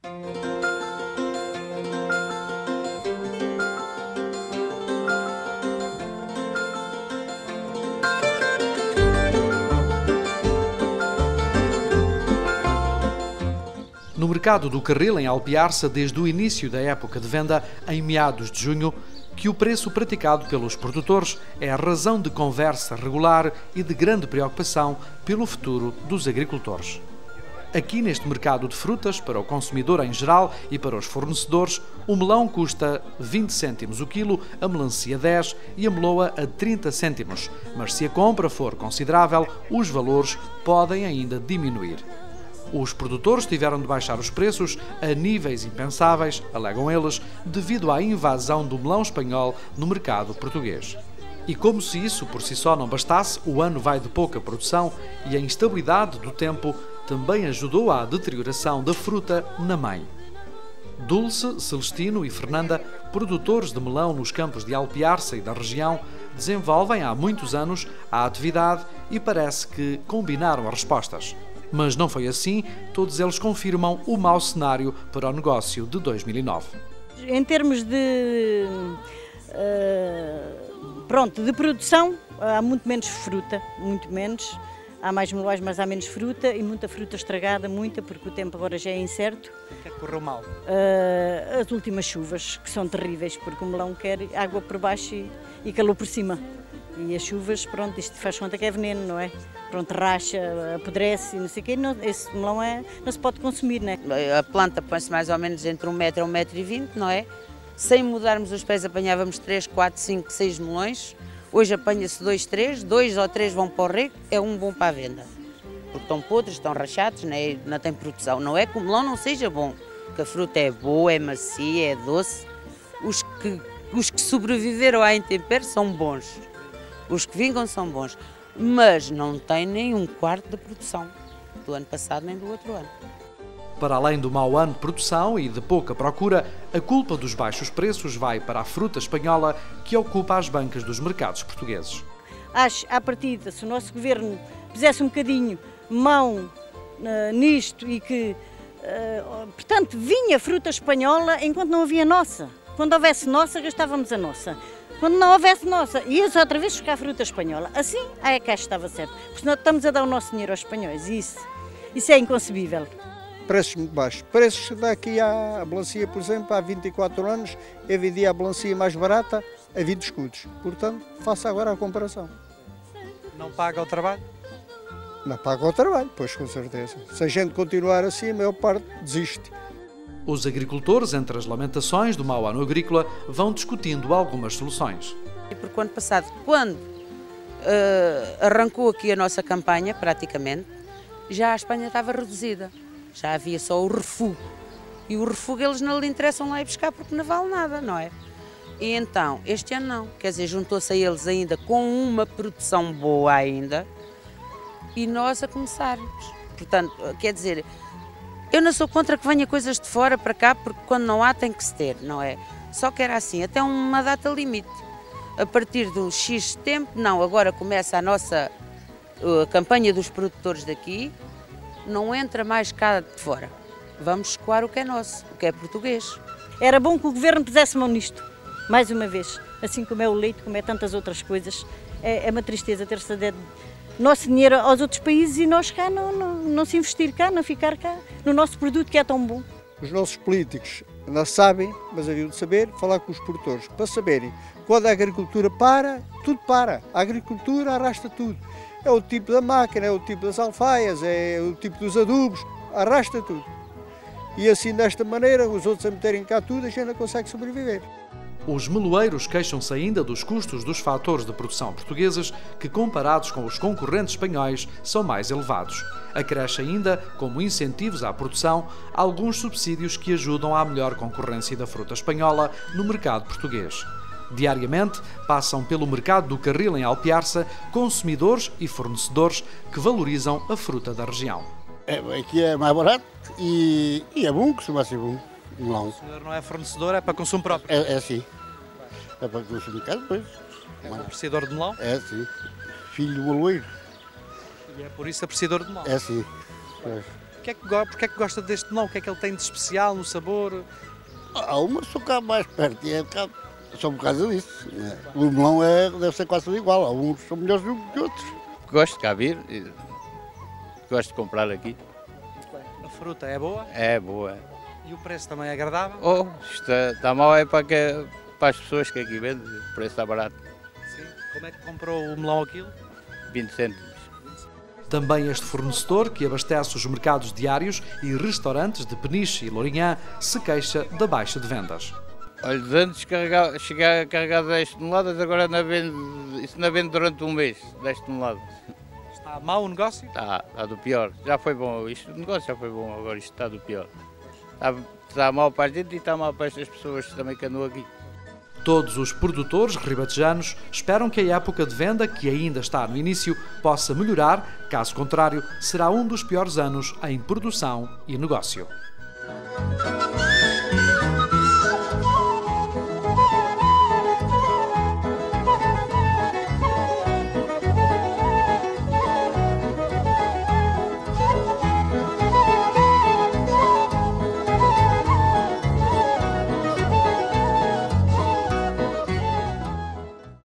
No mercado do Carril, em Alpiarça, desde o início da época de venda, em meados de junho, que o preço praticado pelos produtores é a razão de conversa regular e de grande preocupação pelo futuro dos agricultores. Aqui neste mercado de frutas, para o consumidor em geral e para os fornecedores, o melão custa 20 cêntimos o quilo, a melancia 10 e a meloa a 30 cêntimos. Mas se a compra for considerável, os valores podem ainda diminuir. Os produtores tiveram de baixar os preços a níveis impensáveis, alegam eles, devido à invasão do melão espanhol no mercado português. E como se isso por si só não bastasse, o ano vai de pouca produção e a instabilidade do tempo também ajudou à deterioração da fruta na mãe. Dulce, Celestino e Fernanda, produtores de melão nos campos de Alpiarça e da região, desenvolvem há muitos anos a atividade e parece que combinaram as respostas. Mas não foi assim, todos eles confirmam o mau cenário para o negócio de 2009. Em termos de produção, há muito menos fruta, muito menos. Há mais melões, mas há menos fruta e muita fruta estragada, muita, porque o tempo agora já é incerto. O que é que correu mal? As últimas chuvas, que são terríveis, porque o melão quer água por baixo e calor por cima. E as chuvas, pronto, isto faz conta que é veneno, não é? Pronto, racha, apodrece, não sei o quê, esse melão não se pode consumir, não é? A planta põe-se mais ou menos entre 1 metro a 1,20 m, não é? Sem mudarmos os pés apanhávamos 3, 4, 5, 6 melões. Hoje apanha-se 2, 3, 2 ou 3 vão para o rego, é um bom para a venda. Porque estão podres, estão rachados, não tem produção. Não é que o melão não seja bom, que a fruta é boa, é macia, é doce. Os que sobreviveram à intempérie são bons. Os que vingam são bons, mas não tem nem um quarto da produção do ano passado nem do outro ano. Para além do mau ano de produção e de pouca procura, a culpa dos baixos preços vai para a fruta espanhola que ocupa as bancas dos mercados portugueses. Acho, à partida, se o nosso governo pusesse um bocadinho mão nisto e que, portanto, vinha fruta espanhola enquanto não havia nossa. Quando houvesse nossa, gastávamos a nossa. Quando não houvesse nossa, ia-se outra vez buscar fruta espanhola. Assim, é que estava certo. Porque senão estamos a dar o nosso dinheiro aos espanhóis. E isso é inconcebível. Preços muito baixos. Preços daqui à melancia, por exemplo, há 24 anos, eu vendia a melancia mais barata a 20 escudos. Portanto, faça agora a comparação. Não paga o trabalho? Não paga o trabalho, pois com certeza. Se a gente continuar assim, a maior parte desiste. Os agricultores, entre as lamentações do mau ano agrícola, vão discutindo algumas soluções. E porque o ano passado, quando arrancou aqui a nossa campanha, praticamente, já a Espanha estava reduzida. Já havia só o refúgio. E o refúgio eles não lhe interessam lá ir buscar porque não vale nada, não é? E então, este ano não. Quer dizer, juntou-se a eles ainda com uma produção boa ainda e nós a começarmos. Portanto, quer dizer, eu não sou contra que venha coisas de fora para cá, porque quando não há tem que se ter, não é? Só que era assim, até uma data limite. A partir de um X tempo, não, agora começa a campanha dos produtores daqui, não entra mais cá de fora. Vamos escoar o que é nosso, o que é português. Era bom que o governo pusesse mão nisto, mais uma vez. Assim como é o leite, como é tantas outras coisas. É uma tristeza ter-se a dar nosso dinheiro aos outros países e nós cá não se investir cá, não ficar cá, no nosso produto que é tão bom. Os nossos políticos não sabem, mas haviam de saber, falar com os produtores, para saberem, quando a agricultura para, tudo para. A agricultura arrasta tudo. É o tipo da máquina, é o tipo das alfaias, é o tipo dos adubos, arrasta tudo. E assim, desta maneira, os outros a meterem cá tudo, a gente não consegue sobreviver. Os meloeiros queixam-se ainda dos custos dos fatores de produção portugueses que, comparados com os concorrentes espanhóis, são mais elevados. Acresce ainda, como incentivos à produção, alguns subsídios que ajudam à melhor concorrência da fruta espanhola no mercado português. Diariamente passam pelo mercado do Carril em Alpiarça consumidores e fornecedores que valorizam a fruta da região. Aqui é mais barato e é bom, costuma ser bom. Melão. O senhor não é fornecedor, é para consumo próprio? É sim. É para consumo de casa, pois. É um apreciador de melão? É sim. Filho do meloeiro. E é por isso apreciador de melão? É sim. Porquê é que gosta deste melão? O que é que ele tem de especial no sabor? Há umas são cá mais perto e é cá, só por causa disso. Né? O melão deve ser quase tudo igual, alguns são melhores do que outros. Gosto de cá vir, gosto de comprar aqui. A fruta é boa? É boa. E o preço também é agradável? Oh, está mal é para as pessoas que aqui vendem, o preço está barato. Sim. Como é que comprou o melão ao quilo? 20 cêntimos. Também este fornecedor, que abastece os mercados diários e restaurantes de Peniche e Lourinhã, se queixa da baixa de vendas. Olha, de antes chegar a carregar 10 toneladas, agora isso não vende durante um mês, 10 toneladas. Está mau o negócio? Está do pior. Já foi bom, o negócio já foi bom, agora isto está do pior. Está mal para a gente e está mal para estas pessoas também que andam aqui. Todos os produtores ribatejanos esperam que a época de venda, que ainda está no início, possa melhorar, caso contrário, será um dos piores anos em produção e negócio.